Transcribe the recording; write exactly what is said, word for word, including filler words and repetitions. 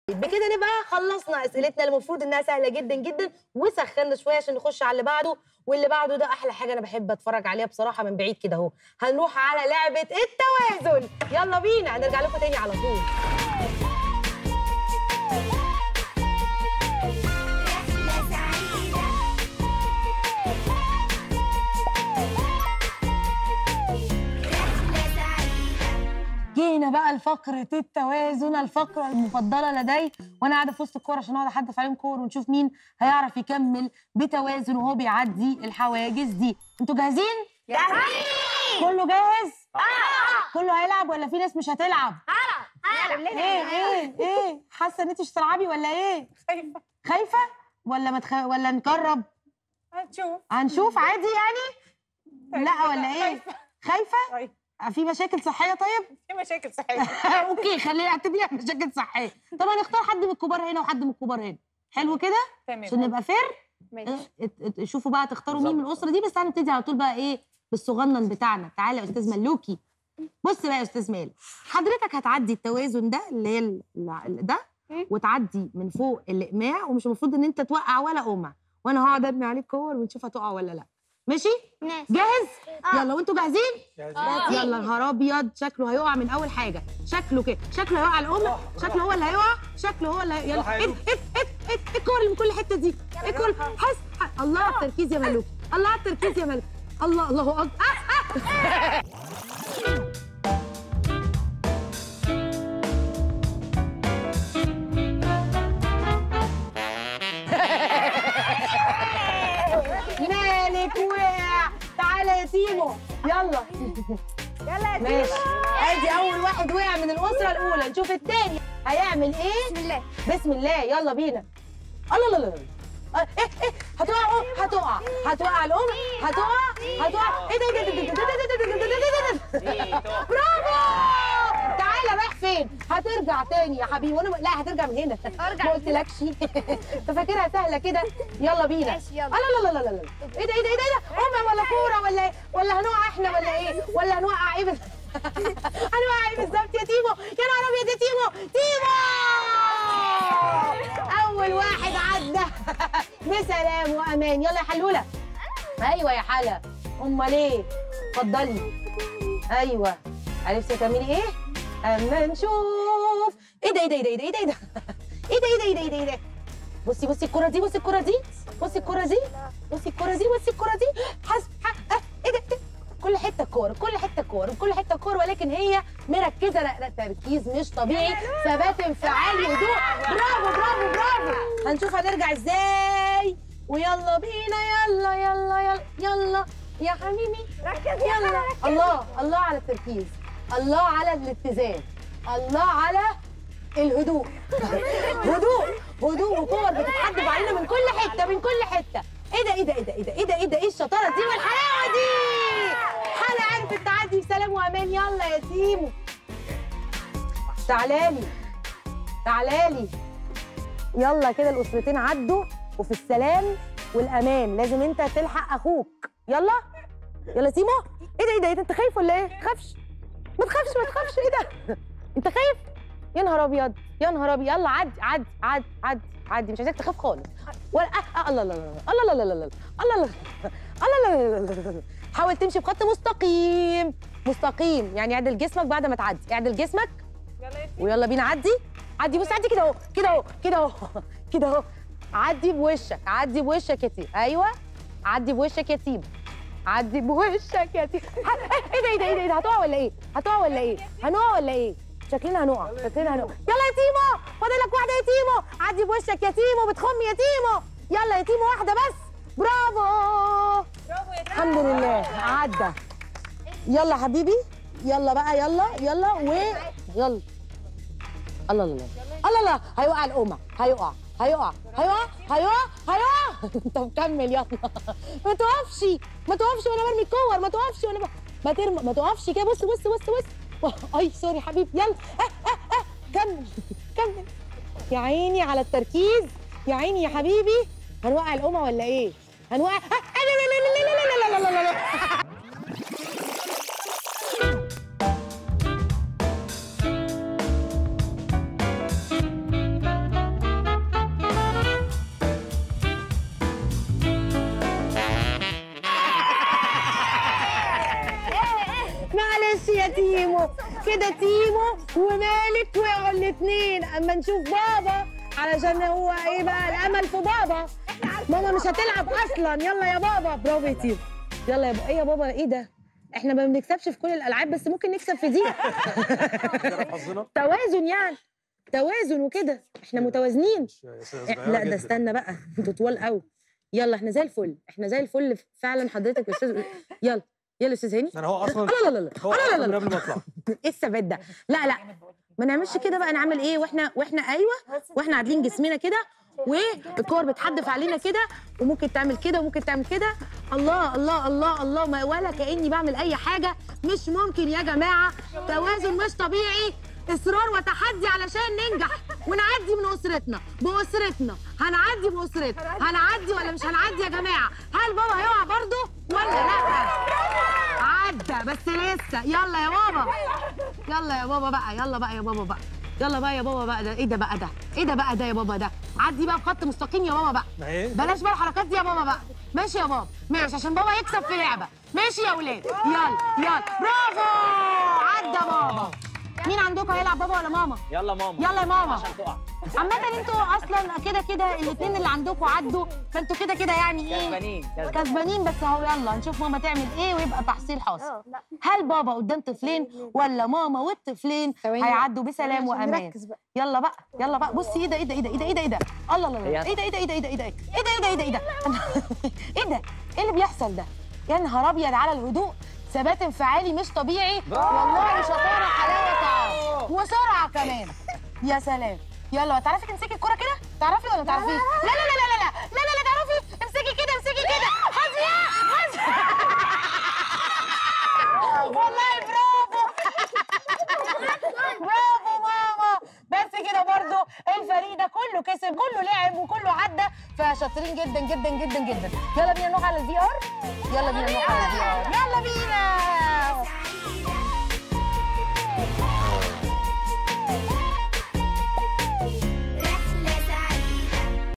بكده نبقى خلصنا اسئلتنا اللي المفروض انها سهله جدا جدا، وسخنا شويه عشان نخش على اللي بعده، واللي بعده ده احلى حاجه انا بحب اتفرج عليها بصراحه من بعيد كده اهو. هنروح على لعبه التوازن، يلا بينا هنرجع لكم تاني على طول. جينا بقى لفقرة التوازن، الفقرة المفضلة لدي، وانا قاعدة في وسط الكورة عشان اقعد احدث عليهم كور ونشوف مين هيعرف يكمل بتوازن وهو بيعدي الحواجز دي. انتوا جاهزين؟ جاهزين. كله جاهز؟ اه. كله هيلعب ولا في ناس مش هتلعب؟ هلعب. ايه ايه ايه حاسة ان انت مش هتلعبي ولا ايه؟ خايفة. خايفة؟ ولا متخ... ولا نجرب؟ هنشوف. هنشوف عادي يعني؟ لا ولا ايه؟ خايفة. خايفة؟ طيب. في مشاكل صحية طيب؟ في مشاكل صحية. اوكي خلينا نعتبرها مشاكل صحية. طبعا نختار حد من الكبار هنا وحد من الكبار هنا. حلو كده؟ تمام. عشان نبقى فير. ماشي. شوفوا بقى تختاروا مين من الأسرة دي، بس هنبتدي على طول بقى ايه بالصغنن بتاعنا. تعالى يا أستاذ ملوكي. بص بقى يا أستاذ مالك، حضرتك هتعدي التوازن ده اللي هي ال... ده، وتعدي من فوق الإقماع، ومش المفروض إن أنت توقع ولا قمع، وأنا هقعد أرمي عليك كور ونشوف هتقع ولا لأ. ماشي؟ ماشي. جاهز؟ آه. يلا وانتوا جاهزين؟ جاهزين. يلا نهار ابيض، شكله هيقع من اول حاجه، شكله كده، شكله هيقع القمع، شكله هو اللي هيقع، شكله هو اللي هي... يلا ايه ايه ايه ايه الكور اللي من كل حته دي؟ ايه الكور؟ حس الله على التركيز يا ملوك، الله على التركيز يا ملوك، الله الله اكبر. آه آه. مالك وقع، تعالى يا تيمو، يلا يلا يا تيمو. ماشي، ادي اول واحد وقع من الاسره الاولى، نشوف الثاني هيعمل ايه. بسم الله. بسم الله، يلا بينا. الله لا لا لا ايه ايه هتقع اهو، هتقع هتقع الام، هتقع هتقع. ايه ده ايه ده؟ برافو. تعالى رايح فين؟ هترجع تاني يا حبيبي، وانا لا هترجع من هنا. ارجع. ما قلتلكش؟ انت فاكرها سهله كده؟ يلا بينا. ماشي يلا. لا لا لا لا لا ايه ده ايه ده ايه ده؟ قمع ولا كوره ولا ايه؟ ولا هنقع احنا ولا ايه؟ ولا هنوقع ايه؟ هنوقع ايه بالظبط يا تيمو؟ يا نهار ابيض يا تيمو، تيمو اول واحد عدى بسلام وامان. يلا يا حلوله. ايوه يا حلا، امال ايه؟ اتفضلي. ايوه عرفتي تعملي ايه؟ اما نشوف. ايه ده ايه ده ايه ده ايه ده ايه ده ايه ده ايه ده ايه ده ايه ده؟ بصي بصي الكرة دي، بصي الكرة دي، بصي الكرة دي، بصي الكرة دي، بصي الكرة دي. حسب ايه ده؟ كل حته كوره، كل حته كوره، كل حته كوره، ولكن هي مركزه. لا لا تركيز مش طبيعي، ثبات انفعالي، هدوء. برافو برافو برافو. هنشوف هنرجع ازاي. ويلا بينا، يلا يلا يلا يلا يا حبيبي ركز يلا. الله الله على التركيز، الله على الاتزان، الله على الهدوء. هدوء هدوء وكور بتتحدف علينا من كل حته، من كل حته. ايه ده ايه ده ايه ده ايه ده ايه ده ايه ده ايه الشطاره دي والحلاوه دي؟ حلا عرفت تعدي بسلام وامان. يلا يا تيمو تعالالي تعالالي. يلا كده الاسرتين عدوا وفي السلام والامان. لازم انت تلحق اخوك. يلا يلا تيمو. ايه ده ايه ده ايه ده؟ انت خايف ولا ايه؟ ما تخافش ما تخافش ما تخافش. ايه ده؟ انت خايف؟ يا نهار ابيض يا نهار ابيض. يلا عدي عدي عدي عدي عدي، مش عايزاك تخاف خالص. ولا آه الله الله الله الله الله الله الله الله الله الله. حاول تمشي بخط مستقيم مستقيم، يعني اعدل جسمك بعد ما تعدي، اعدل جسمك. يلا يا تيمو. ويلا بينا عدي عدي. بص عدي كده اهو كده اهو كده اهو كده اهو. عدي بوشك، عدي بوشك يا تيم. ايوه عدي بوشك يا تيم، عدي بوشك يا تيم. ايه ده ايه ده ايه ده؟ هتقع ولا ايه؟ هتقع ولا ايه؟ هنقع ولا ايه؟ شكلنا هنقع، شكلنا هنقع. يلا يا تيمو، فاضل لك واحده يا تيمو. عدي بوشك يا تيمو، بتخم يا تيمو. يلا يا تيمو واحده بس. برافو برافو يا تيمو. الحمد لله عدى. يلا حبيبي يلا بقى، يلا يلا و يلا. الله الله الله الله. هيقع القمع، هيقع هيقع هيقع هيقع هيقع. انت مكمل. يلا ما توقفش ما توقفش وانا برمي الكور، ما توقفش وانا ب... ما ترمى، ما توقفش كده. بص بص بص بص. اي سوري حبيبي. يلا اه اه اه كمل كمل. يا عيني على التركيز، يا عيني يا حبيبي. هنوقع القمع ولا ايه؟ هنوقع. لا لا لا لا لا لا لا لا لا. كده تيمو ومالك وقعوا الاثنين اما نشوف بابا، علشان هو ايه بقى الامل في بابا. ماما مش هتلعب اصلا. يلا يا بابا. برافو يا تيمو. يلا يا بابا. ايه يا بابا ايه ده؟ احنا ما بنكسبش في كل الالعاب بس ممكن نكسب في دي. توازن يعني، توازن وكده، احنا متوازنين. لا ده استنى بقى، انتوا طوال قوي. يلا احنا زي الفل، احنا زي الفل فعلا حضرتك يا استاذ. يلا يلا استاذ هاني. انا هو اصلا لا لا لا هو لا لا من لا قبل ما اطلع. ايه الثبات ده؟ لا لا ما نعملش كده بقى. نعمل ايه واحنا واحنا ايوه واحنا عادلين جسمنا كده والكور بتحدف علينا كده، وممكن تعمل كده وممكن تعمل كده. الله الله الله الله، ما ولا كاني بعمل اي حاجه. مش ممكن يا جماعه، توازن مش طبيعي، اصرار وتحدي علشان ننجح ونعدي من اسرتنا باسرتنا. هنعدي باسرتنا، هنعدي ولا مش هنعدي يا جماعه؟ هل بابا هيقع برضه ولا لا؟ عدى بس لسه. يلا يا بابا، يلا يا بابا بقى، يلا بقى يا بابا بقى، يلا بقى يا بابا بقى. ده ايه ده بقى؟ ده ايه ده بقى؟ ده يا بابا ده عدي بقى بخط مستقيم يا بابا بقى. بلاش بقى الحركات دي يا بابا بقى. ماشي يا بابا، ماشي عشان بابا يكسب في لعبه. ماشي يا ولاد، يلا يلا برافو. عدى بابا. مين عندكم هيلعب، بابا ولا ماما؟ يلا ماما. يلا يا ماما. عشان تقع. عامة انتوا اصلا كده كده الاثنين اللي عندكم عدوا، فانتوا كده كده يعني ايه؟ كسبانين كسبانين. بس اهو يلا نشوف ماما تعمل ايه ويبقى تحصيل حاصل. هل بابا قدام طفلين ولا ماما والطفلين هيعدوا بسلام وامان؟ يلا بقى يلا بقى. بصي ايه ده ايه ده ايه ده ايه ده ايه ده؟ الله الله الله، ايه ده ايه ده ايه ده ايه ده ايه ده ايه ده ايه ده ايه ده ايه ده؟ ايه اللي بيحصل ده؟ يا نهار ابيض على الهدوء، ثبات انفعالي مش طبيعي والله. شطاره حلاوه تعب وسرعه كمان. يا سلام. يلا تعرفي تمسكي الكرة كده؟ تعرفي ولا ما تعرفيش؟ لا لا لا لا لا لا لا لا تعرفي؟ امسكي كده امسكي كده. حظية حظية. والله برافو. برافو ماما. بس كده برضو الفريق ده كله كسب، كله لعب وكله عدى، فشاطرين جدا جدا جدا جدا. يلا بينا نروح على الفي ار. يلا بينا نروح على الفي ار. يلا بينا.